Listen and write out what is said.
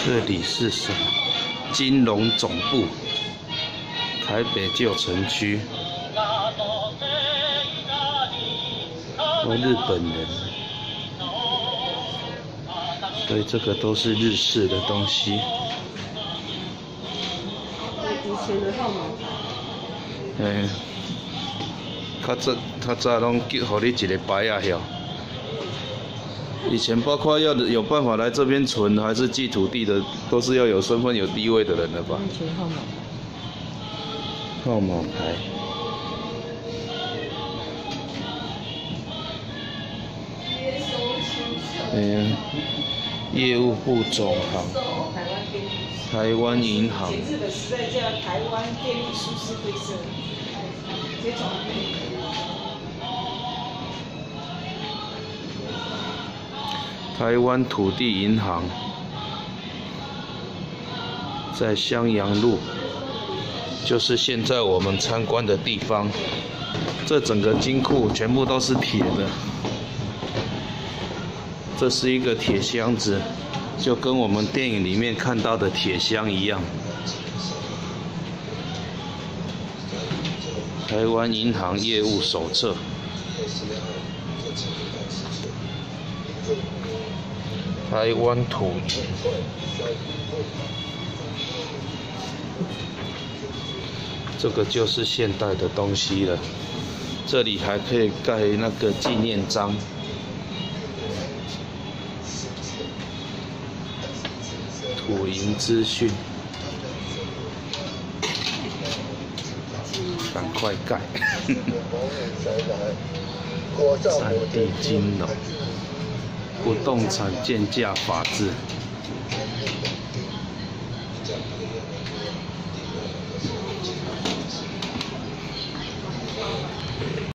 这里是什么？金融总部，台北旧城区。日本人，所以这个都是日式的东西。 以前的号码牌。 较早拢给你一个牌啊，晓。以前包括要有办法来这边存，还是寄土地的，都是要有身份、有地位的人了吧？ 以前号码牌。 号码牌。业务部总行，台湾银行。 日本时代叫台湾电力株式会社，这种。 台湾土地银行在襄阳路，就是现在我们参观的地方。这整个金库全部都是铁的，这是一个铁箱子，就跟我们电影里面看到的铁箱一样。台湾银行业务手册。台湾土银，这个就是现代的东西了。这里还可以盖那个纪念章。土银资讯，赶快盖！三地金融。不动产建价法制。